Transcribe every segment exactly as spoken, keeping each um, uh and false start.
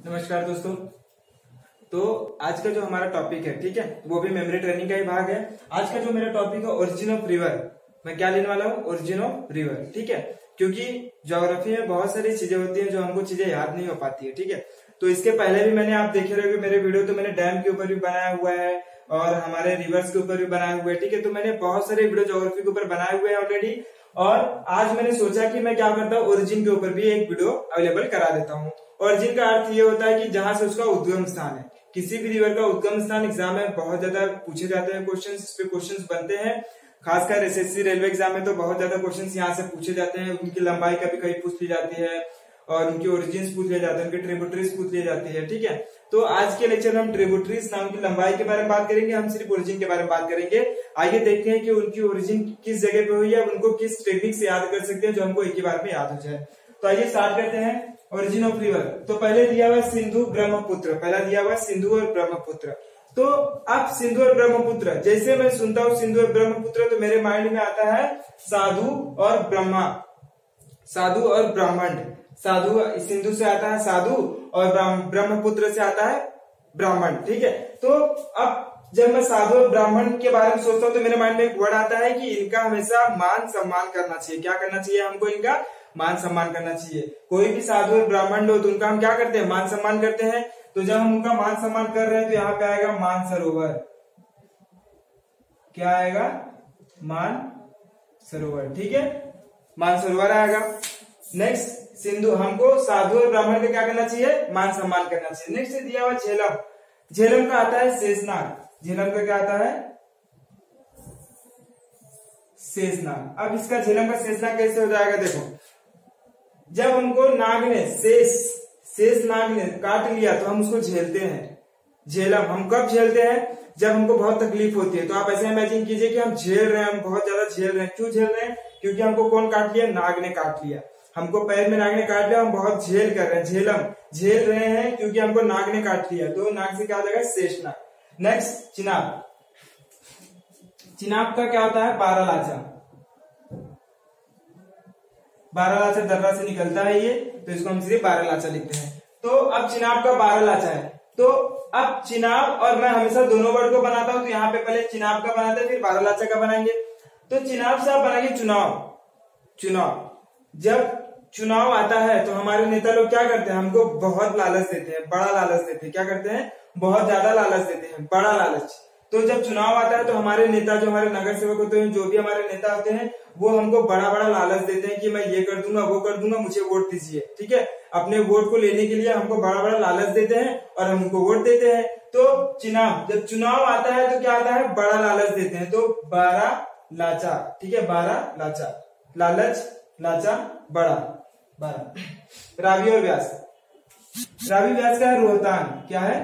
नमस्कार दोस्तों। तो आज का जो हमारा टॉपिक है, ठीक है, वो भी मेमोरी ट्रेनिंग का ही भाग है। आज का जो मेरा टॉपिक है ओरिजिन ऑफ रिवर, मैं क्या लेने वाला हूँ, ओरिजिन ऑफ रिवर, ठीक है। क्योंकि ज्योग्राफी में बहुत सारी चीजें होती हैं जो हमको चीजें याद नहीं हो पाती है, ठीक है। तो इसके पहले भी मैंने, आप देखे रहोगे मेरे वीडियो, तो मैंने डैम के ऊपर भी बनाया हुआ है और हमारे रिवर्स के ऊपर भी बनाए हुए हैं, ठीक है। तो मैंने बहुत सारे वीडियो ज्योग्राफी के ऊपर बनाए हुए हैं ऑलरेडी, और आज मैंने सोचा कि मैं क्या करता हूँ, ओरिजिन के ऊपर भी एक वीडियो अवेलेबल करा देता हूँ। ओरिजिन का अर्थ ये होता है कि जहां से उसका उद्गम स्थान है। किसी भी रिवर का उद्गम स्थान एग्जाम में बहुत ज्यादा पूछे जाते हैं क्वेश्चन, इस पे क्वेश्चन बनते हैं। खासकर एसएससी रेलवे एग्जाम में तो बहुत ज्यादा क्वेश्चन यहाँ से पूछे जाते हैं। उनकी लंबाई का भी कहीं पूछ ली जाती है और उनकी ओरिजिन पूछ लिया जाता है, उनकी ट्रिब्यूटरीज पूछ ली जाती है, ठीक है। तो आज के लेक्चर में हम ट्रिब्यूटरीज नाम की लंबाई के बारे में बात करेंगे, हम सिर्फ ओरिजिन के बारे में बात करेंगे। आइए देखते हैं कि उनकी ओरिजिन किस जगह पे हुई है, उनको किस टेक्निक से याद कर सकते हैं जो हमको एक ही बार में याद हो जाए। तो आइए स्टार्ट करते हैं ओरिजिन ऑफ रिवर। तो पहले दिया हुआ सिंधु ब्रह्मपुत्र, पहला दिया हुआ सिंधु और ब्रह्मपुत्र। तो अब सिंधु और ब्रह्मपुत्र, जैसे मैं सुनता हूँ सिंधु और ब्रह्मपुत्र, तो मेरे माइंड में आता है साधु और ब्रह्मा, साधु और ब्राह्मण। साधु, सिंधु से आता है साधु और ब्रह्मपुत्र से आता है ब्राह्मण, ठीक है। तो अब जब मैं साधु और ब्राह्मण के बारे में सोचता हूँ तो मेरे माइंड में एक वर्ड आता है कि इनका हमेशा मान सम्मान करना चाहिए। क्या करना चाहिए हमको? इनका मान सम्मान करना चाहिए। कोई भी साधु और ब्राह्मण लोग, तो उनका हम क्या करते हैं, मान सम्मान करते हैं। तो जब हम उनका मान सम्मान कर रहे हैं तो यहाँ पे आएगा मानसरोवर। क्या आएगा? मान सरोवर, ठीक है, मानसरोवर आएगा। नेक्स्ट सिंधु, हमको साधु और ब्राह्मण का क्या करना चाहिए, मान सम्मान करना चाहिए। नेक्स्ट दिया हुआ झेलम, झेलम का आता है शेषनाग। झेलम का क्या आता है? शेषनाग। अब इसका झेलम का शेषनाग कैसे हो जाएगा? देखो, जब हमको नाग ने, शेष शेष नाग ने काट लिया तो हम उसको झेलते हैं। झेलम हम कब झेलते हैं? जब हमको बहुत तकलीफ होती है। तो आप ऐसे इमेजिन कीजिए कि हम झेल रहे हैं, हम बहुत ज्यादा झेल रहे हैं। क्यों झेल रहे हैं? क्योंकि हमको कौन काट लिया? नाग ने काट लिया। हमको पैर में नाग ने काट लिया, हम बहुत झेल कर रहे हैं। झेलम झेल रहे हैं क्योंकि हमको नाग ने काट लिया, तो नाग से क्या हो जाएगा? शेषनाग। नेक्स्ट चिनाब, चिनाब का क्या होता है? बारालाचा। बारालाचा दर्रा से निकलता है ये, तो इसको हम सिर्फ बारालाचा लिखते हैं। तो अब चिनाब का बारालाचा है। तो अब चिनाब, और मैं हमेशा दोनों वर्ड को बनाता हूं, तो यहाँ पे पहले चिनाब का बनाते हैं फिर बारालाचा का बनाएंगे। तो चिनाब से आप बनाएंगे चुनाव। चुनाव, जब चुनाव आता है तो हमारे नेता लोग क्या करते हैं, हमको बहुत लालच देते हैं, बड़ा लालच देते हैं। क्या करते हैं? बहुत ज्यादा लालच देते हैं, बड़ा लालच। तो जब चुनाव आता है तो हमारे नेता, जो हमारे नगर सेवक होते हैं, जो भी हमारे नेता होते हैं, वो हमको बड़ा बड़ा लालच देते हैं कि मैं ये कर दूंगा, वो कर दूंगा, मुझे वोट दीजिए, ठीक है। अपने वोट को लेने के लिए हमको बड़ा बड़ा लालच देते हैं और हम उनको वोट देते हैं। तो चुनाव, जब चुनाव आता है तो क्या आता है? बड़ा लालच देते हैं, तो बारह लाचा, ठीक है, बारह लाचा, लालच, लाचा, बड़ा, बारह। रावी और व्यास, रावी व्यास का है रोहतांग। क्या है?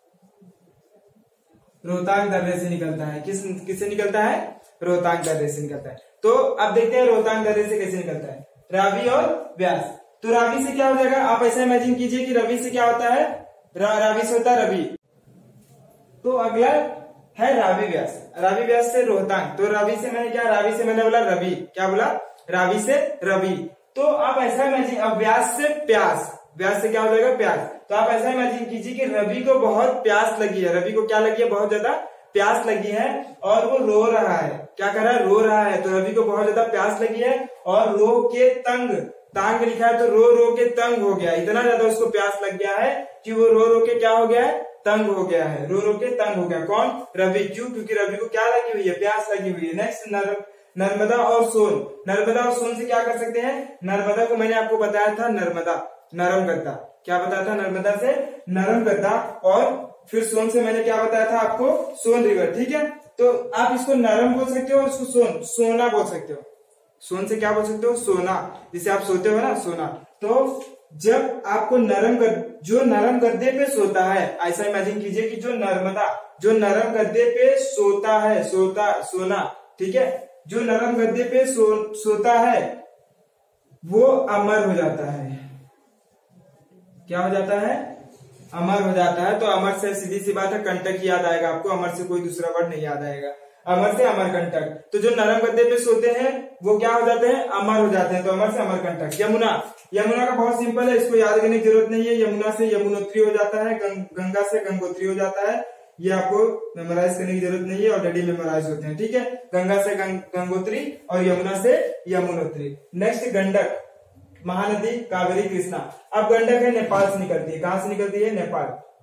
रोहतांग दर्रे से निकलता है। किस किससे निकलता है? रोहतांग दर्रे से निकलता है। तो अब देखते हैं रोहतांग दर्रे से कैसे निकलता है, रावी और व्यास। तो रावी से क्या हो जाएगा? आप ऐसा इमेजिन कीजिए कि रवि से क्या होता है? रा, रावी से होता है रवि। तो अगला है रावी व्यास। रावी व्यास से रोहतांग। तो रावी से मैंने क्या, रावी से मैंने बोला रवि। क्या बोला? रावी से रवि। तो आप ऐसा इमेजिन, अब व्यास से प्यास, व्यास से क्या हो जाएगा? प्यास। तो आप ऐसा इमेजिन कीजिए कि रवि को बहुत प्यास लगी है। रवि को क्या लगी है? बहुत ज्यादा प्यास लगी है और वो रो रहा है। क्या कर रहा है? रो रहा है। तो रवि को बहुत ज्यादा प्यास लगी है और रो के तंग, तांग लिखा है, तो रो रो के तंग हो गया। इतना ज्यादा उसको प्यास लग गया है कि वो रो रो के क्या हो गया है? तंग हो गया है। रो रो के तंग हो गया। कौन? रवि। क्यों? क्योंकि रवि को क्या लगी हुई है? प्यास लगी हुई है। नेक्स्ट नर, नर्मदा और सोन। नर्मदा और सोन से क्या कर सकते हैं? नर्मदा को मैंने आपको बताया था नर्मदा, नरम गद्दा। क्या बताया था? नर्मदा से नरम गद्दा। और फिर सोन से मैंने क्या बताया था आपको? सोन रिवर, ठीक है। तो आप इसको नरम बोल सकते हो और इसको सोन, सोना बोल सकते हो। सोन से क्या बोल सकते हो? सोना। जिसे आप सोते हो ना, सोना। तो जब आपको नरम गद, जो नरम गद्दे पे सोता है, ऐसा इमेजिन कीजिए कि जो नर्मदा, जो नरम गद्दे पे सोता है, सोता, सोना, ठीक है, जो नरम गद्दे पे सो, सोता है वो अमर हो जाता है। क्या हो जाता है? अमर हो जाता है। तो अमर से सीधी सी बात है, कंटक याद आएगा आपको, अमर से कोई दूसरा वर्ड नहीं याद आएगा। अमर से अमरकंटक। तो जो नरम गद्दे पे सोते हैं वो क्या हो जाते हैं? अमर हो जाते हैं। तो अमर से अमरकंटक। यमुना, यमुना का बहुत सिंपल है, इसको याद करने की जरूरत नहीं है। यमुना से यमुनोत्री हो जाता है, गं, गंगा से गंगोत्री हो जाता है। ये आपको मेमोराइज करने की जरूरत नहीं है, ऑलरेडी मेमोराइज होते हैं, ठीक है। गंगा से गंग, गंगोत्री और यमुना से यमुनोत्री। नेक्स्ट गंडक, महानदी, कावेरी, कृष्णा। अब गंडक है नेपाल से निकलती है। कहां से निकलती है? नेपाल।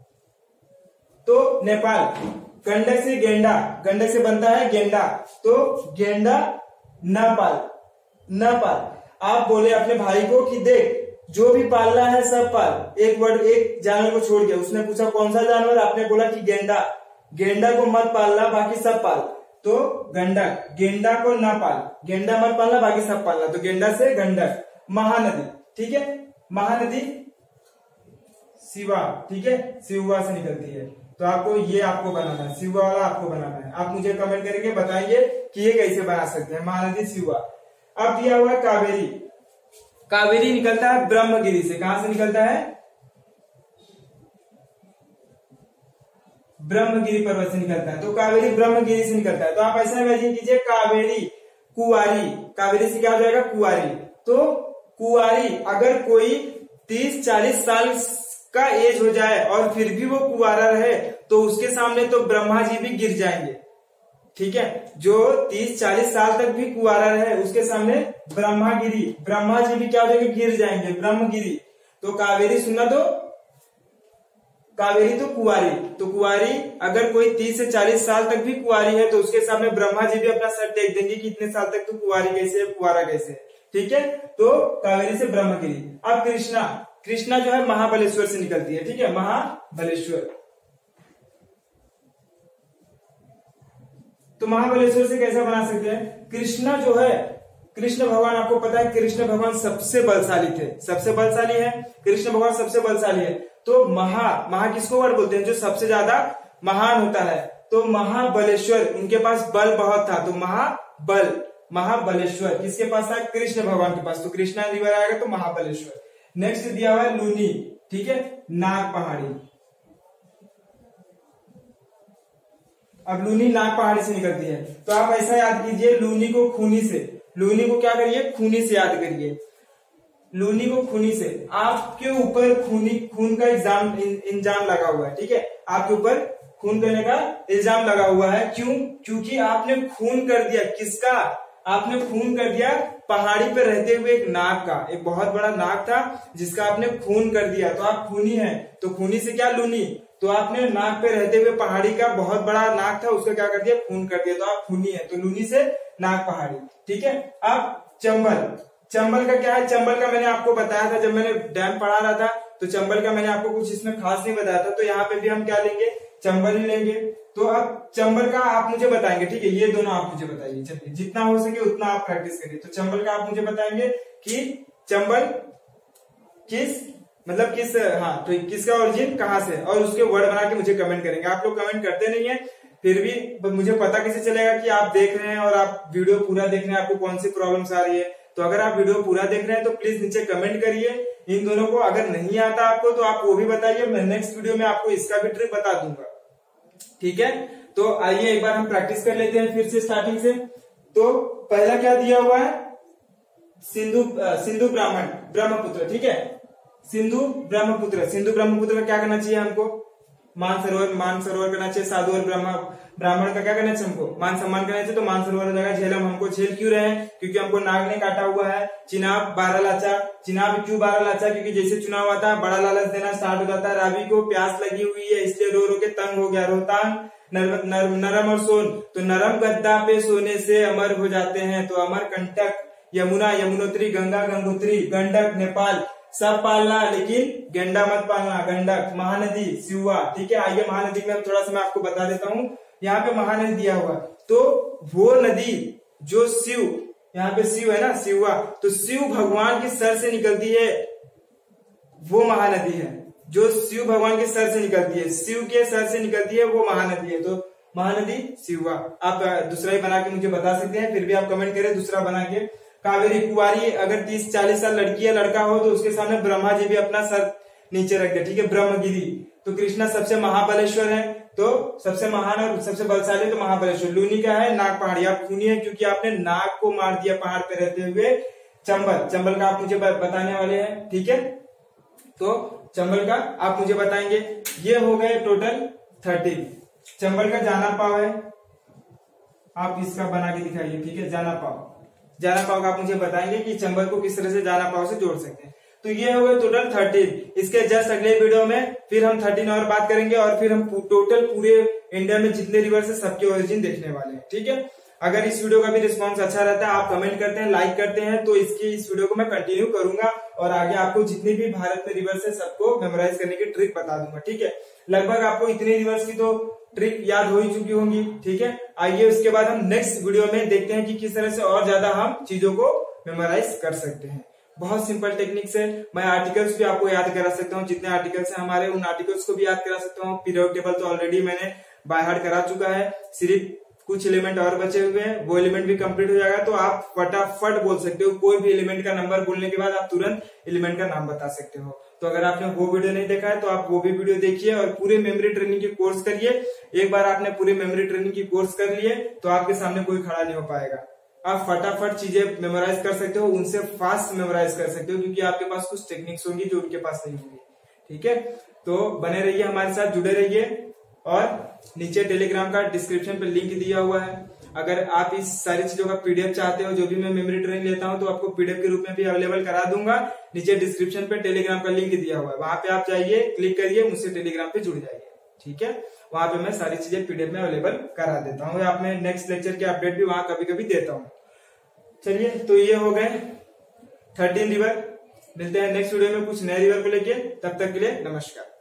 तो नेपाल, गंडक से गेंडा, गंडक से बनता है गेंडा, तो गेंडा नेपाल, नेपाल। आप बोले अपने भाई को कि देख जो भी पालना है सब पाल, एक वर्ड एक जानवर को छोड़ के। उसने पूछा कौन सा जानवर, आपने बोला कि गेंडा, गेंडा को मत पालना बाकी सब पाल, तो गंडक, गेंडा को ना पाल, गेंडा मत पालना बाकी सब पालना, तो गेंडा से गंडक। महानदी, ठीक है, महानदी शिवा, ठीक है, शिवा से निकलती है। तो आपको ये आपको बनाना है, शिवा वाला आपको बनाना है। आप मुझे कमेंट करके बताइए कि ये कैसे बना सकते हैं, महानदी शिवा। अब दिया हुआ है कावेरी, कावेरी निकलता है ब्रह्मगिरी से। कहां से निकलता है? ब्रह्मगिरी पर्वत से निकलता है, तो कावेरी ब्रह्मगिरी से निकलता है। तो आप ऐसा इमेजिन कीजिए कावेरी कुआरी, कावेरी से क्या हो जाएगा? कुआरी। तो कुआरी, अगर कोई तीस चालीस साल का एज हो जाए और फिर भी वो कुआरा रहे तो उसके सामने तो ब्रह्मा जी भी गिर जाएंगे, ठीक है। जो तीस चालीस साल तक भी कुआरा रहे उसके सामने ब्रह्मागिरी, ब्रह्मा जी भी क्या हो जाएंगे? गिर जाएंगे, ब्रह्मगिरी। तो कावेरी सुनना, तो कावेरी तो कुआरी, तो कुआरी अगर कोई तीस से चालीस साल तक भी कुआरी है तो उसके सामने ब्रह्मा जी भी अपना सर टेक देंगे कि इतने साल तक तो कुआरी कैसे है, कुआरा कैसे है, ठीक है। तो कावेरी से ब्रह्मगिरी। अब कृष्णा, कृष्णा जो है महाबलेश्वर से निकलती है, ठीक है, महाबलेश्वर। तो महाबलेश्वर से कैसा बना सकते हैं? कृष्णा जो है, कृष्ण भगवान, आपको पता है कृष्ण भगवान सबसे बलशाली थे, सबसे बलशाली है कृष्ण भगवान, सबसे बलशाली है। तो महा, महा किसको वर्ड बोलते हैं? जो सबसे ज्यादा महान होता है। तो महाबलेश्वर, उनके पास बल बहुत था, तो महाबल, महाबलेश्वर किसके पास था? कृष्ण भगवान के पास। तो कृष्णा रिवर आएगा तो महाबलेश्वर। नेक्स्ट दिया हुआ है लूनी, ठीक है, नाग पहाड़ी। अब लूनी नाग पहाड़ी से निकलती है, तो आप ऐसा याद कीजिए, लूनी को खूनी से, लूनी को क्या करिए? खूनी से याद करिए, लूनी को खूनी से। आपके ऊपर खूनी खून का एग्जाम इंजाम लगा हुआ है, ठीक है, आपके ऊपर खून करने का इल्जाम लगा हुआ है। क्यों? क्योंकि आपने खून कर दिया, किसका? आपने खून कर दिया पहाड़ी पे रहते हुए एक नाग का, एक बहुत बड़ा नाग था जिसका आपने खून कर दिया, तो आप खूनी हैं। तो खूनी से क्या? लूनी। तो आपने नाग पे रहते हुए पहाड़ी का बहुत बड़ा नाग था, उसका क्या कर दिया? खून कर दिया, तो आप खूनी है। तो लूनी से नाग पहाड़ी, ठीक है। अब चंबल, चंबल का क्या है? चंबल का मैंने आपको बताया था जब मैंने डैम पढ़ा रहा था, तो चंबल का मैंने आपको कुछ इसमें खास नहीं बताया था, तो यहाँ पे भी हम क्या लेंगे? चंबल ही लेंगे। तो अब चंबल का आप मुझे बताएंगे, ठीक है, ये दोनों आप मुझे बताइए, चलिए जितना हो सके उतना आप प्रैक्टिस करिए। तो चंबल का आप मुझे बताएंगे कि चंबल किस मतलब किस, हाँ, तो किसका ओरिजिन कहाँ से, और उसके वर्ड बना के मुझे कमेंट करेंगे। आप लोग कमेंट करते नहीं है, फिर भी मुझे पता कैसे चलेगा कि आप देख रहे हैं और आप वीडियो पूरा देख रहे हैं, आपको कौन सी प्रॉब्लम्स आ रही है। तो अगर आप वीडियो पूरा देख रहे हैं तो प्लीज नीचे कमेंट करिए इन दोनों को। अगर नहीं आता आपको तो आप वो भी बताइए, मैं नेक्स्ट वीडियो में आपको इसका भी ट्रिक बता दूंगा, ठीक है। तो आइए एक बार हम प्रैक्टिस कर लेते हैं फिर से स्टार्टिंग से। तो पहला क्या दिया हुआ है? सिंधु सिंधु ब्राह्मण ब्रह्मपुत्र, ठीक है, सिंधु ब्रह्मपुत्र। सिंधु ब्रह्मपुत्र का क्या करना चाहिए हमको? मानसरोवर, मानसरोवर करना चाहिए। साधु और ब्रह्म ब्राह्मण का क्या करना चाहिए हमको? मान सम्मान करना चाहिए। तो मानसरोवर हो जाएगा। झेलम, हमको झेल क्यों रहे हैं? क्योंकि हमको नाग ने काटा हुआ है। चिनाब, बारह लाचा, चिनाब क्यों बारह लाचा? क्योंकि जैसे चुनाव आता है बड़ा लालच देना स्टार्ट हो जाता है। रावी को प्यास लगी हुई है इसलिए रो रो के तंग हो गया। रोहतांग, नर, नर, नरम और सोन, तो नरम गद्दा पे सोने से अमर हो जाते हैं। तो अमर कंटक, यमुना, यमुनोत्री, गंगा, गंगोत्री, गंडक, नेपाल, सब पालना लेकिन गेंडा मत पालना। गंडक, महानदी, सिवा, ठीक है। आइए महानदी में थोड़ा सा मैं आपको बता देता हूँ। यहाँ पे महानदी दिया हुआ, तो वो नदी जो शिव, यहाँ पे शिव है ना, शिवा, तो शिव भगवान के सर से निकलती है, वो महानदी है। जो शिव भगवान के सर से निकलती है, शिव के सर से निकलती है, वो महानदी है। तो महानदी शिवा। आप दूसरा ही बना के मुझे बता सकते हैं, फिर भी आप कमेंट करें दूसरा बना के। कावेरी, कुंवारी, अगर तीस चालीस साल लड़की या लड़का हो तो उसके सामने ब्रह्मा जी भी अपना सर नीचे रख दे, ठीक है, ब्रह्मगिरी। तो कृष्णा सबसे महाबलेश्वर है, तो सबसे महान और सबसे बलशाली तो महाबलेश्वर। लूनी क्या है? नाग पहाड़ी। आप खूनी है क्योंकि आपने नाग को मार दिया पहाड़ पे रहते हुए चंबल, चंबल का आप मुझे बताने वाले हैं, ठीक है। तो चंबल का आप मुझे बताएंगे। ये हो गए टोटल थर्टीन। चंबल का जाना पाव है, आप इसका बना के दिखाइए, ठीक है। जाना पाव, जाना पाव का आप मुझे बताएंगे कि चंबल को किस तरह से जाना पाव से जोड़ सकते हैं। तो ये हो गए टोटल थर्टीन। इसके जस्ट अगले वीडियो में फिर हम थर्टीन और बात करेंगे और फिर हम टोटल पूरे इंडिया में जितने रिवर्स है सबके ओरिजिन देखने वाले हैं, ठीक है। अगर इस वीडियो का भी रिस्पांस अच्छा रहता है, आप कमेंट करते हैं, लाइक करते हैं, तो इसकी इस वीडियो को मैं कंटिन्यू करूंगा और आगे आपको जितनी भी भारत में रिवर्स है सबको मेमोराइज करने की ट्रिक बता दूंगा, ठीक है। लगभग आपको इतनी रिवर्स की तो ट्रिक याद हो ही चुकी होंगी, ठीक है। आइए उसके बाद हम नेक्स्ट वीडियो में देखते हैं कि किस तरह से और ज्यादा हम चीजों को मेमोराइज कर सकते हैं। बहुत सिंपल टेक्निक से मैं आर्टिकल्स भी आपको याद करा सकता हूँ, जितने आर्टिकल्स हैं हमारे उन आर्टिकल्स को भी याद करा सकता हूँ। पीरियड टेबल तो ऑलरेडी मैंने बाय हार्ट करा चुका है, सिर्फ कुछ एलिमेंट और बचे हुए हैं, वो एलिमेंट भी कंप्लीट हो जाएगा तो आप फटाफट बोल सकते हो। कोई भी एलिमेंट का नंबर बोलने के बाद आप तुरंत एलिमेंट का नाम बता सकते हो। तो अगर आपने वो वीडियो नहीं देखा है तो आप वो भी वीडियो देखिए और पूरे मेमोरी ट्रेनिंग की कोर्स करिए। एक बार आपने पूरे मेमोरी ट्रेनिंग की कोर्स कर लिए तो आपके सामने कोई खड़ा नहीं हो पाएगा। आप फटाफट चीजें मेमोराइज कर सकते हो, उनसे फास्ट मेमोराइज कर सकते हो, क्योंकि आपके पास कुछ टेक्निक्स होंगी जो उनके पास नहीं होंगी, ठीक है। तो बने रहिए हमारे साथ, जुड़े रहिए और नीचे टेलीग्राम का डिस्क्रिप्शन पे लिंक दिया हुआ है। अगर आप इस सारी चीजों का पीडीएफ चाहते हो, जो भी मैं मेमोरी ट्रेनिंग लेता हूं तो आपको पीडीएफ के रूप में भी अवेलेबल करा दूंगा। नीचे डिस्क्रिप्शन पे टेलीग्राम का लिंक दिया हुआ है, वहां पे आप जाइए, क्लिक करिए, मुझसे टेलीग्राम पे जुड़ जाइए, ठीक है। वहां पे मैं सारी चीजें पीडीएफ में अवेलेबल करा देता हूँ, आप मैं नेक्स्ट लेक्चर के अपडेट भी वहां कभी कभी देता हूँ। चलिए, तो ये हो गए थर्टीन रिवर। मिलते हैं नेक्स्ट वीडियो में कुछ नए रिवर को लेके, तब तक के लिए नमस्कार।